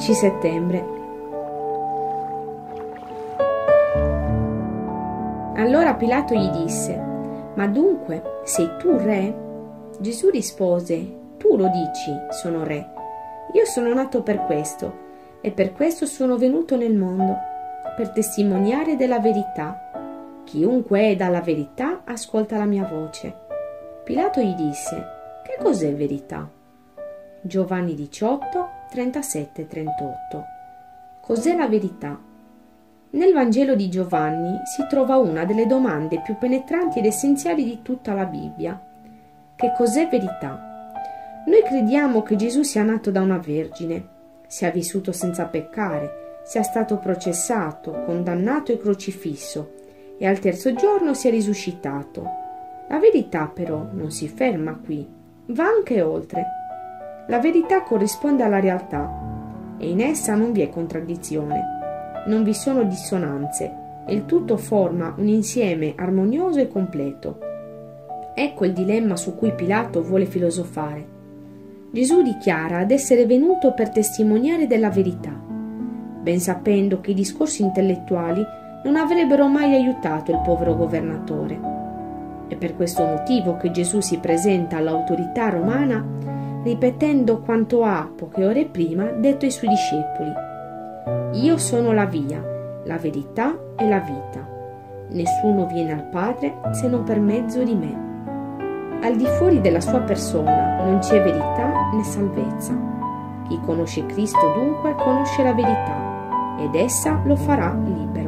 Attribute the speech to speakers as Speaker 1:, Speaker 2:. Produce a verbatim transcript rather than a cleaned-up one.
Speaker 1: undici settembre. Allora Pilato gli disse: «Ma dunque sei tu re?» Gesù rispose: «Tu lo dici, sono re. Io sono nato per questo, e per questo sono venuto nel mondo, per testimoniare della verità. Chiunque è dalla verità ascolta la mia voce». Pilato gli disse: «Che cos'è verità?» Giovanni diciotto, trentasette trentotto. Cos'è la verità? Nel Vangelo di Giovanni si trova una delle domande più penetranti ed essenziali di tutta la Bibbia. Che cos'è verità? Noi crediamo che Gesù sia nato da una vergine, sia vissuto senza peccare, sia stato processato, condannato e crocifisso, e al terzo giorno sia risuscitato. La verità però non si ferma qui, va anche oltre. La verità corrisponde alla realtà e in essa non vi è contraddizione, non vi sono dissonanze e il tutto forma un insieme armonioso e completo. Ecco il dilemma su cui Pilato vuole filosofare. Gesù dichiara ad essere venuto per testimoniare della verità, ben sapendo che i discorsi intellettuali non avrebbero mai aiutato il povero governatore. È per questo motivo che Gesù si presenta all'autorità romana ripetendo quanto ha, poche ore prima, detto ai suoi discepoli: «Io sono la via, la verità e la vita. Nessuno viene al Padre se non per mezzo di me». Al di fuori della sua persona non c'è verità né salvezza. Chi conosce Cristo dunque conosce la verità ed essa lo farà libero.